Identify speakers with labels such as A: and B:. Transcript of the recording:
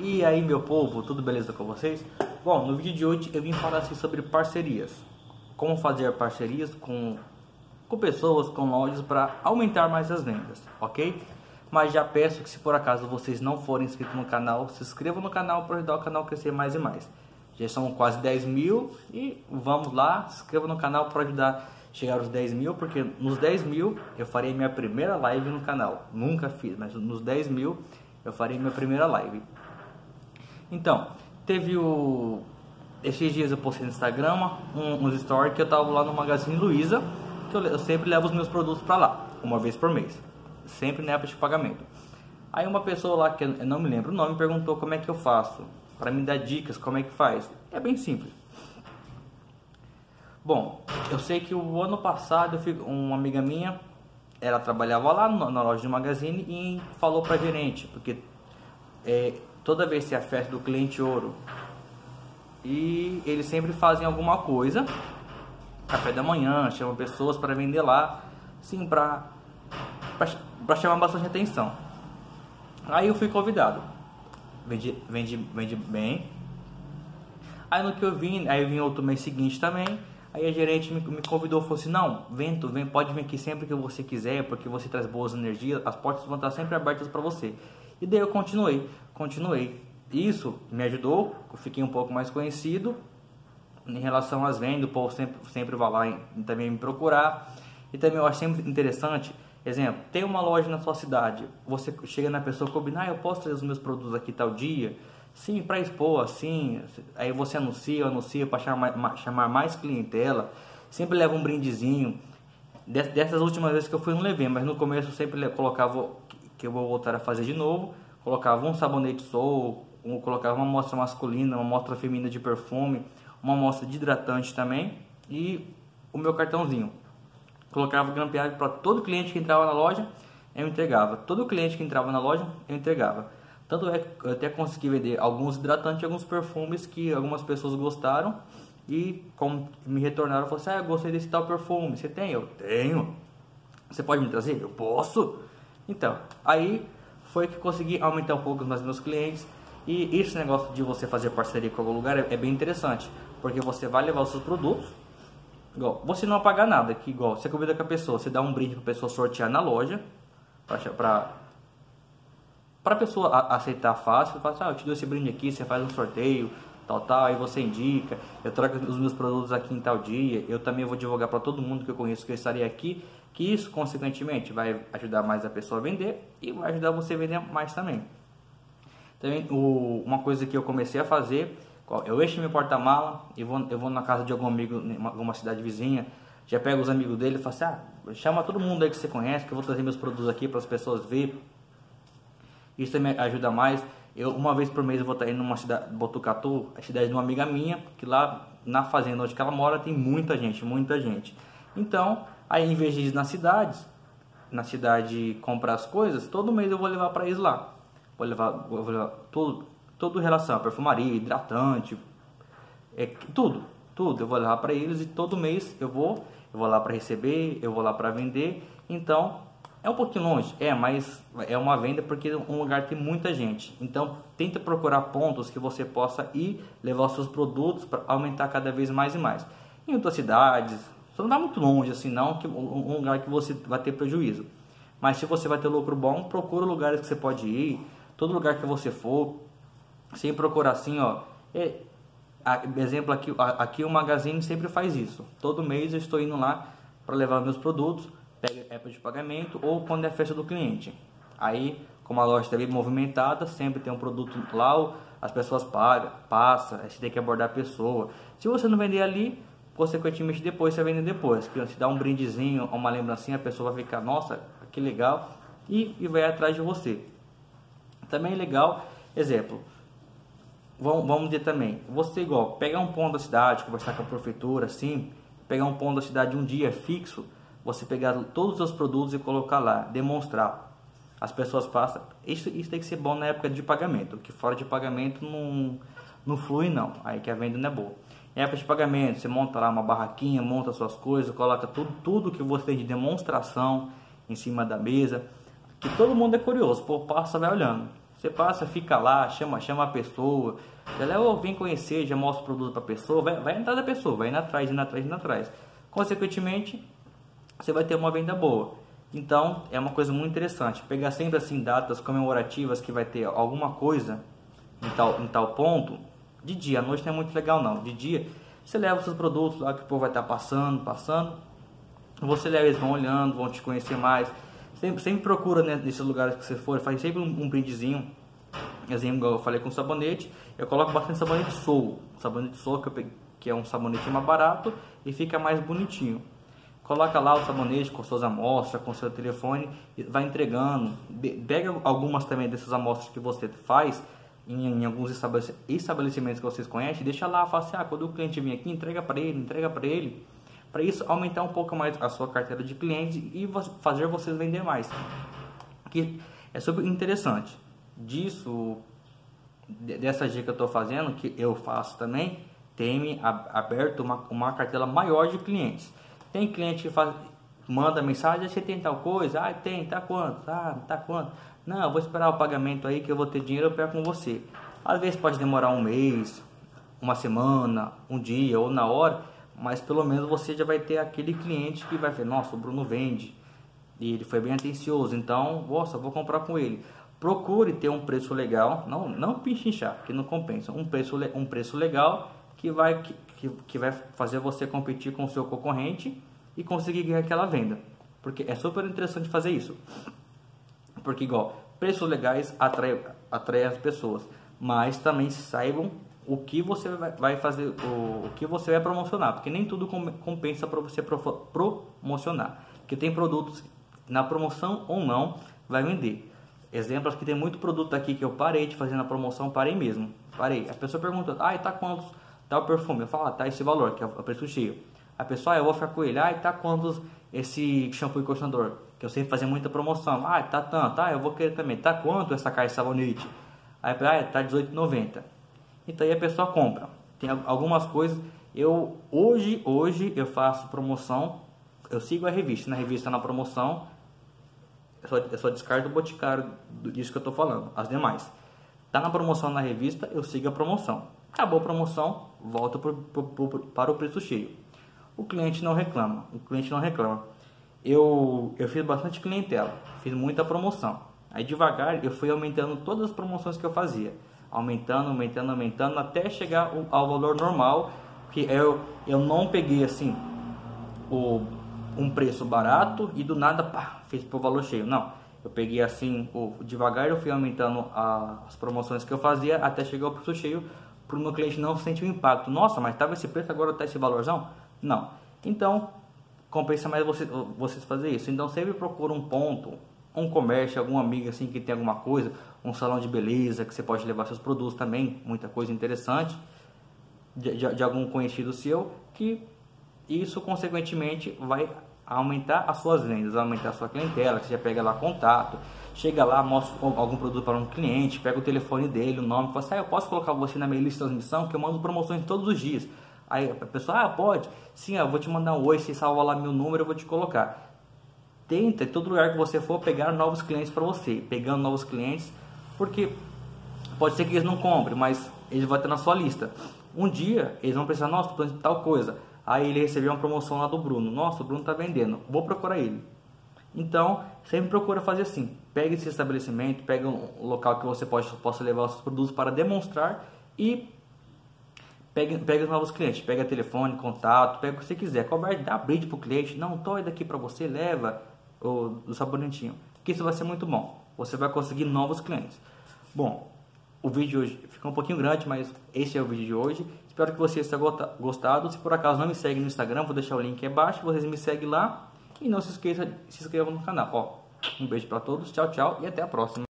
A: E aí, meu povo, tudo beleza com vocês? Bom, no vídeo de hoje eu vim falar assim sobre parcerias. Como fazer parcerias com pessoas, com lojas para aumentar mais as vendas, ok? Mas já peço que, se por acaso vocês não forem inscritos no canal, se inscrevam no canal para ajudar o canal a crescer mais e mais. Já são quase 10 mil e vamos lá, se inscreva no canal para ajudar a chegar aos 10 mil, porque nos 10 mil eu farei minha primeira live no canal. Nunca fiz, mas nos 10 mil eu farei minha primeira live. Então, esses dias eu postei no Instagram uns stories que eu tava lá no Magazine Luiza, que eu sempre levo os meus produtos para lá, uma vez por mês, sempre na época de pagamento. Aí uma pessoa lá, que eu não me lembro o nome, perguntou como é que eu faço, para me dar dicas, como é que faz. É bem simples. Bom, eu sei que o ano passado uma amiga minha, ela trabalhava lá na loja de Magazine e falou para gerente, porque toda vez que é a festa do cliente ouro e eles sempre fazem alguma coisa, café da manhã, chamam pessoas para vender lá, sim, para chamar bastante atenção. Aí eu fui convidado, vendi bem. Aí no que eu vim, aí eu vim outro mês seguinte também. Aí a gerente me convidou, falou assim: não, pode vir aqui sempre que você quiser, porque você traz boas energias, as portas vão estar sempre abertas para você. E daí eu continuei. Isso me ajudou, eu fiquei um pouco mais conhecido em relação às vendas. O povo sempre vai lá também me procurar. E também eu acho sempre interessante, exemplo, tem uma loja na sua cidade, você chega na pessoa e combina: eu posso trazer os meus produtos aqui tal dia? Sim, para expor, assim. Aí você anuncia para chamar mais clientela. Sempre leva um brindezinho. Dessas últimas vezes que eu fui, não levei, mas no começo eu sempre colocava, que eu vou voltar a fazer de novo, colocava um sabonete Soul, colocava uma amostra masculina, uma amostra feminina de perfume, uma amostra de hidratante também, e o meu cartãozinho. Colocava grampeado para todo cliente que entrava na loja, eu entregava. Todo cliente que entrava na loja, eu entregava. Tanto é que eu até consegui vender alguns hidratantes e alguns perfumes que algumas pessoas gostaram, e como me retornaram, falaram assim: eu gostei desse tal perfume, você tem? Eu tenho. Você pode me trazer? Eu posso. Então, aí foi que consegui aumentar um pouco os meus clientes. E esse negócio de você fazer parceria com algum lugar é bem interessante, porque você vai levar os seus produtos, igual, você não vai pagar nada, que igual, você convida com a pessoa, você dá um brinde para a pessoa sortear na loja, para a pessoa aceitar fácil. Fala assim: eu te dou esse brinde aqui, você faz um sorteio, tal, aí você indica, eu trago os meus produtos aqui em tal dia, eu também vou divulgar para todo mundo que eu conheço que eu estarei aqui, que isso, consequentemente, vai ajudar mais a pessoa a vender e vai ajudar você a vender mais também. Também, uma coisa que eu comecei a fazer, eu encho meu porta-mala e eu vou na casa de algum amigo, em alguma cidade vizinha, já pego os amigos dele e falo assim: chama todo mundo aí que você conhece, que eu vou trazer meus produtos aqui para as pessoas verem. Isso também ajuda mais. Uma vez por mês eu vou estar indo numa cidade, Botucatu, a cidade de uma amiga minha, que lá na fazenda onde ela mora tem muita gente. Então, aí em vez de ir na cidade comprar as coisas, todo mês eu vou levar para eles lá. Vou levar tudo em relação a perfumaria, hidratante, tudo eu vou levar para eles, e todo mês eu vou lá para receber, eu vou lá para vender. Então, é um pouquinho longe, mas é uma venda, porque um lugar tem muita gente. Então, tenta procurar pontos que você possa ir levar os seus produtos para aumentar cada vez mais e mais. Em outras cidades, só não dá muito longe assim não, que um lugar que você vai ter prejuízo. Mas se você vai ter lucro bom, procura lugares que você pode ir. Todo lugar que você for, sem procurar assim, exemplo aqui o Magazine sempre faz isso. Todo mês eu estou indo lá para levar meus produtos, pega época de pagamento ou quando é a festa do cliente. Aí, como a loja está bem movimentada, sempre tem um produto lá, as pessoas passa, aí você tem que abordar a pessoa. Se você não vender ali, consequentemente depois você vende depois. Se dá um brindezinho, uma lembrancinha, a pessoa vai ficar: nossa, que legal, e vai atrás de você. Também é legal, exemplo, vamos dizer também, você pegar um ponto da cidade, conversar com a prefeitura, assim, pegar um ponto da cidade um dia fixo, você pegar todos os seus produtos e colocar lá, demonstrar. As pessoas passam, isso tem que ser bom na época de pagamento, que fora de pagamento não flui não, aí que a venda não é boa. Em época de pagamento, você monta lá uma barraquinha, monta suas coisas, coloca tudo que você tem de demonstração em cima da mesa, que todo mundo é curioso, passa, vai olhando. Você passa, fica lá, chama a pessoa, já leva, vem conhecer, já mostra o produto para a pessoa, vai entrar da pessoa, vai indo atrás, indo atrás, indo atrás. Consequentemente, você vai ter uma venda boa. Então, é uma coisa muito interessante. Pegar sempre assim datas comemorativas que vai ter alguma coisa em tal ponto. De dia, à noite não é muito legal não. De dia, você leva os seus produtos lá que o povo vai estar passando. Você leva, eles vão olhando, vão te conhecer mais. Sempre procura, né, nesses lugares que você for, faz sempre um brindezinho. Exemplo, eu falei com sabonete, eu coloco bastante sabonete Soul. Sabonete Soul que é um sabonete mais barato e fica mais bonitinho. Coloca lá o sabonete com suas amostras, com seu telefone e vai entregando. Pega algumas também dessas amostras que você faz em alguns estabelecimentos que vocês conhecem. Deixa lá, fala assim, quando o cliente vir aqui, entrega para ele. Para isso, aumentar um pouco mais a sua carteira de clientes e fazer vocês vender mais. Que é super interessante. Dessa dica que eu estou fazendo, que eu faço também, tem aberto uma carteira maior de clientes. Tem cliente que manda mensagem, você tem tal coisa? Tem, tá quanto? Tá quanto? Não, eu vou esperar o pagamento aí que eu vou ter dinheiro, eu pego com você. Às vezes pode demorar um mês, uma semana, um dia ou na hora, mas pelo menos você já vai ter aquele cliente que vai ver, nossa, o Bruno vende e ele foi bem atencioso, então, nossa, vou comprar com ele. Procure ter um preço legal, não pichinchar, porque não compensa. Um preço legal que vai fazer você competir com o seu concorrente e conseguir ganhar aquela venda. Porque é super interessante fazer isso. Porque igual, preços legais atrai as pessoas, mas também saibam o que você vai fazer, o que você vai promocionar, porque nem tudo compensa para você promocionar. Porque tem produtos na promoção ou não vai vender. Exemplos que tem muito produto aqui que eu parei de fazer na promoção, parei mesmo. A pessoa pergunta, tá quantos tal perfume? Eu falo, tá esse valor, que é o preço cheio. A pessoa, eu vou ficar com ele, tá quantos esse shampoo e condicionador? Que eu sempre fazia muita promoção. Tá tanto, eu vou querer também. Tá quanto essa caixa de sabonete? Aí, tá R$18,90. Então aí a pessoa compra. Tem algumas coisas, hoje eu faço promoção, eu sigo a revista, na revista na promoção, eu só descarto o boticário disso que eu estou falando, as demais. Tá na promoção na revista, eu sigo a promoção. Acabou a promoção, volta para o preço cheio. O cliente não reclama. Eu fiz bastante clientela, fiz muita promoção. Aí devagar eu fui aumentando todas as promoções que eu fazia. Aumentando, até chegar ao valor normal. Que eu não peguei assim um preço barato e do nada fiz pro valor cheio. Não, eu peguei assim, devagar eu fui aumentando as promoções que eu fazia até chegar ao preço cheio, para o meu cliente não sentir o impacto. Nossa, mas estava esse preço, agora está esse valorzão? Não. Então, compensa mais vocês fazer isso. Então, sempre procura um ponto, um comércio, algum amigo assim que tem alguma coisa, um salão de beleza que você pode levar seus produtos também, muita coisa interessante, de algum conhecido seu, que isso consequentemente vai aumentar as suas vendas, vai aumentar a sua clientela, que você já pega lá contato, chega lá, mostra algum produto para um cliente, pega o telefone dele, o nome, fala assim, eu posso colocar você na minha lista de transmissão, que eu mando promoções todos os dias. Aí a pessoa, pode, sim, eu vou te mandar um oi, você salva lá meu número, eu vou te colocar. Tenta, em todo lugar que você for, pegar novos clientes para você, pegando novos clientes, porque pode ser que eles não comprem, mas eles vão ter na sua lista. Um dia, eles vão pensar, nossa, estou fazendo tal coisa. Aí ele recebeu uma promoção lá do Bruno. Nossa, o Bruno está vendendo, vou procurar ele. Então, sempre procura fazer assim. Pega esse estabelecimento, pega um local que você possa levar os seus produtos para demonstrar e pega os novos clientes. Pega telefone, contato, pega o que você quiser. Conversa, dá brinde para o cliente. Não, tô daqui para você, leva o sabonetinho. Que isso vai ser muito bom. Você vai conseguir novos clientes. Bom, o vídeo de hoje ficou um pouquinho grande, mas esse é o vídeo de hoje. Espero que vocês tenham gostado. Se por acaso não me segue no Instagram, vou deixar o link aqui abaixo. Vocês me seguem lá. E não se esqueça de se inscrever no canal. Um beijo para todos. Tchau, tchau. E até a próxima.